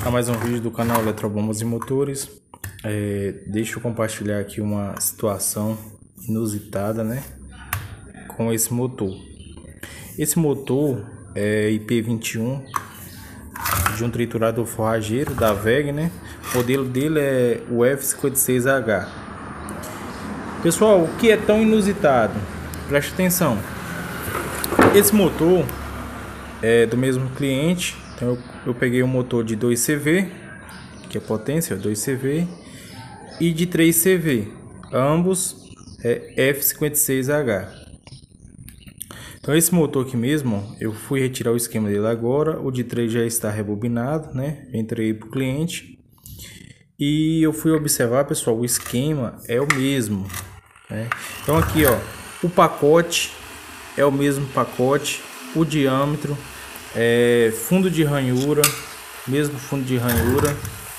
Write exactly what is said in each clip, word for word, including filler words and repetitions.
a mais um vídeo do canal Eletrobombas e Motores. É, deixa eu compartilhar aqui uma situação inusitada, né, com esse motor. Esse motor é I P vinte e um de um triturador forrageiro da W E G, né? O modelo dele é o F cinquenta e seis H. Pessoal, o que é tão inusitado? Preste atenção. Esse motor é do mesmo cliente. Então eu, eu peguei um motor de dois C V, que é potência dois C V, e de três C V, ambos é F cinquenta e seis H. Então esse motor aqui mesmo, eu fui retirar o esquema dele agora. O de três já está rebobinado, né? Entreguei para o cliente e eu fui observar, pessoal, o esquema é o mesmo, né? Então aqui, ó, o pacote é o mesmo pacote, o diâmetro, é fundo de ranhura, mesmo fundo de ranhura,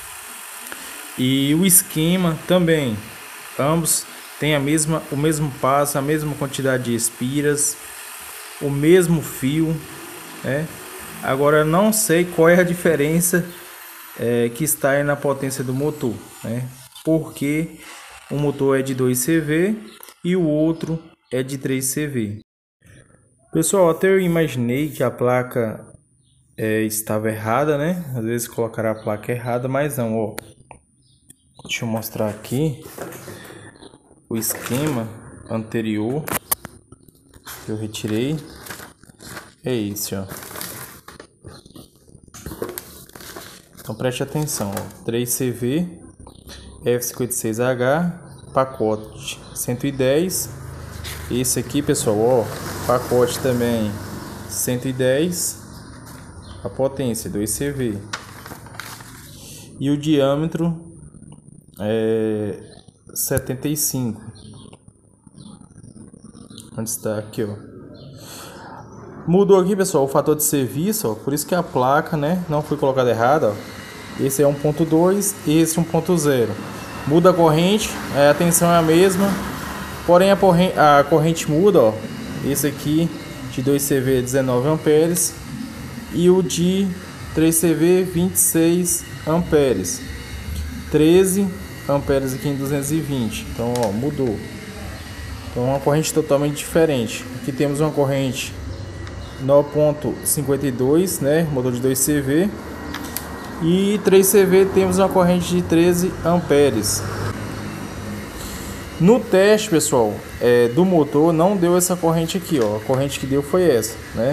e o esquema também, ambos têm a mesma, o mesmo passo, a mesma quantidade de espiras, o mesmo fio, né? Agora eu não sei qual é a diferença é, que está aí na potência do motor, né? Porque o motor é de dois C V e o outro é de três C V. Pessoal, até eu imaginei que a placa é, estava errada, né? Às vezes colocaram a placa errada, mas não, ó. Deixa eu mostrar aqui o esquema anterior que eu retirei. É esse, ó. Então preste atenção, ó. três C V, F cinquenta e seis H, pacote cento e dez. Esse aqui, pessoal, ó, pacote também cento e dez, a potência dois C V. E o diâmetro é setenta e cinco. Onde está aqui, ó? Mudou aqui, pessoal, o fator de serviço, ó, por isso que a placa, né, não foi colocada errada, ó. Esse é um ponto dois, esse um ponto zero. Muda a corrente, a tensão é a mesma, porém a corrente, a corrente muda, ó. Esse aqui de dois C V dezenove amperes e o de três C V vinte e seis amperes. treze amperes aqui em duzentos e vinte. Então, ó, mudou. Então, uma corrente totalmente diferente. Aqui temos uma corrente nove ponto cinquenta e dois, né, motor de dois C V, e três C V temos uma corrente de treze amperes. No teste, pessoal, é, do motor não deu essa corrente aqui, ó. A corrente que deu foi essa, né,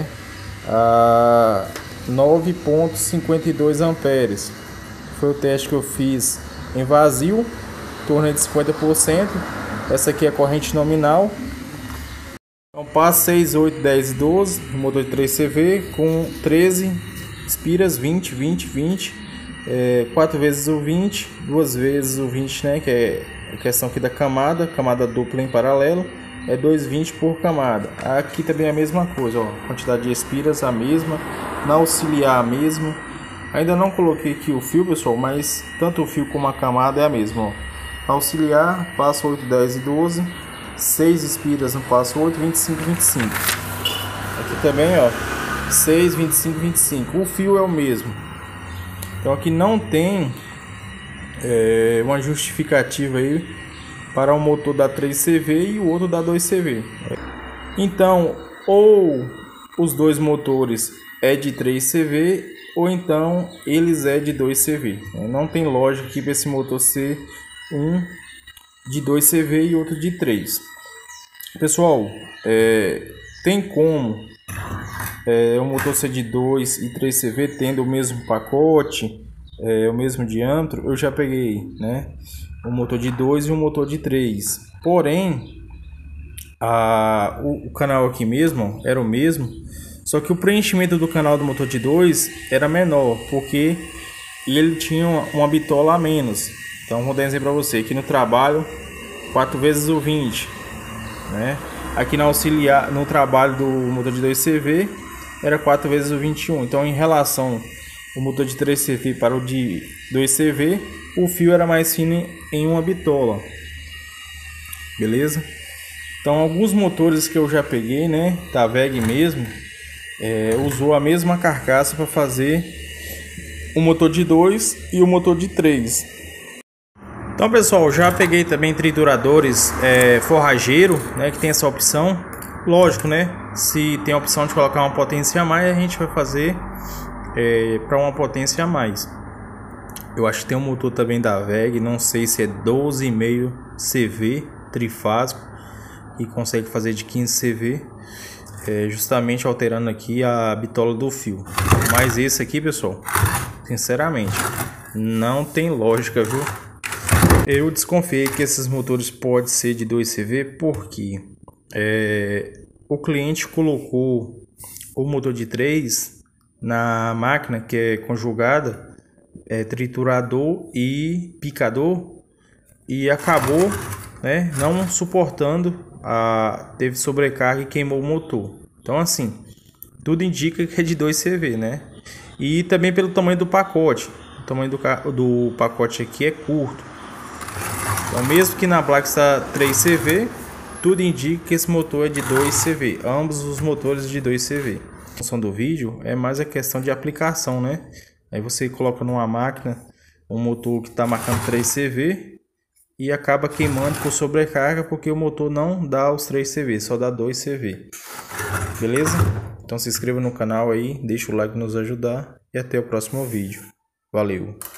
a nove ponto cinquenta e dois amperes. Foi o teste que eu fiz em vazio, torno de cinquenta por cento. Essa aqui é a corrente nominal. Então passo seis, oito, dez e doze, motor de três C V com treze espiras, vinte, vinte, vinte, é, quatro vezes o vinte, duas vezes o vinte, né, que é a questão aqui da camada, camada dupla em paralelo, é dois vinte por camada. Aqui também é a mesma coisa, ó, quantidade de espiras a mesma, na auxiliar a mesma. Ainda não coloquei aqui o fio, pessoal, mas tanto o fio como a camada é a mesma, ó. Auxiliar, passo oito, dez e doze, seis espiras no passo oito, vinte e cinco, vinte e cinco. Aqui também, ó, seis, vinte e cinco, vinte e cinco. O fio é o mesmo. Então aqui não tem é, uma justificativa aí para um motor da três C V e o outro da dois C V. Então, ou os dois motores é de três C V ou então eles é de dois C V. Não tem lógica aqui para esse motor ser um de dois C V e outro de três. Pessoal, é, tem como é, o motor ser de dois e três C V tendo o mesmo pacote, é, o mesmo diâmetro. Eu já peguei, né, um motor de dois e um motor de três. Porém, a, o, o canal aqui mesmo era o mesmo, só que o preenchimento do canal do motor de dois era menor, porque ele tinha uma, uma bitola a menos. Então vou dar um exemplo para você. Aqui no trabalho, quatro vezes o vinte, né? Aqui na auxiliar, no trabalho do motor de dois C V, era quatro vezes o vinte e um. Então, em relação ao motor de três C V para o de dois C V, o fio era mais fino em uma bitola. Beleza? Então, alguns motores que eu já peguei, né, da W E G mesmo, é, usou a mesma carcaça para fazer o motor de dois e o motor de três. Então, pessoal, já peguei também trituradores é, forrageiro, né, que tem essa opção. Lógico, né, se tem a opção de colocar uma potência a mais, a gente vai fazer é, para uma potência a mais. Eu acho que tem um motor também da W E G, não sei se é doze vírgula cinco C V trifásico e consegue fazer de quinze C V, é, justamente alterando aqui a bitola do fio. Mas esse aqui, pessoal, sinceramente, não tem lógica, viu? Eu desconfiei que esses motores podem ser de dois C V porque é, o cliente colocou o motor de três na máquina que é conjugada, é, triturador e picador, e acabou, né, não suportando, a, teve sobrecarga e queimou o motor. Então, assim, tudo indica que é de dois C V, né? E também pelo tamanho do pacote. O tamanho do, do pacote aqui é curto. Então, mesmo que na placa está três C V, tudo indica que esse motor é de dois C V. Ambos os motores de dois C V. A função do vídeo é mais a questão de aplicação, né? Aí você coloca numa máquina um motor que está marcando três C V e acaba queimando por sobrecarga, porque o motor não dá os três C V, só dá dois C V. Beleza? Então se inscreva no canal aí, deixa o like nos ajudar e até o próximo vídeo. Valeu!